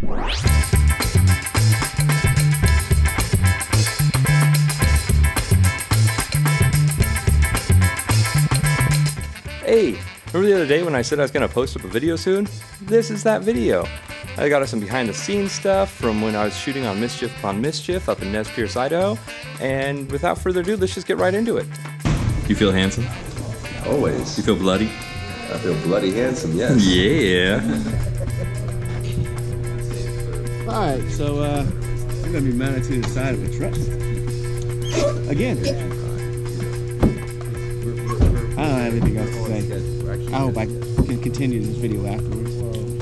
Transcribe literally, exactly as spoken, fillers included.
Hey, remember the other day when I said I was going to post up a video soon? This is that video. I got us some behind the scenes stuff from when I was shooting on Mischief Upon Mischief up in Nez Perce, Idaho. And without further ado, let's just get right into it. You feel handsome? Always. You feel bloody? I feel bloody handsome, yes. Yeah. Alright, so uh, I'm going to be mounted to the side of a truck. Again. I don't have anything else to say. I hope I can continue this video afterwards.